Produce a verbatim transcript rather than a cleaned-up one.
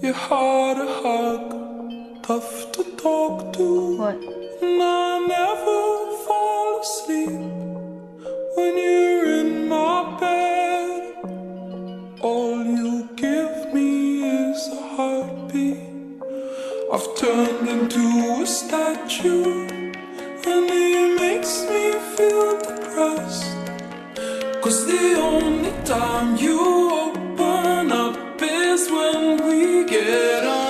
You're hard to hug, tough to talk to. What? And I never fall asleep when you're in my bed. All you give me is a heartbeat. I've turned into a statue, and it makes me feel depressed. 'Cause the only time you open up is when we get up.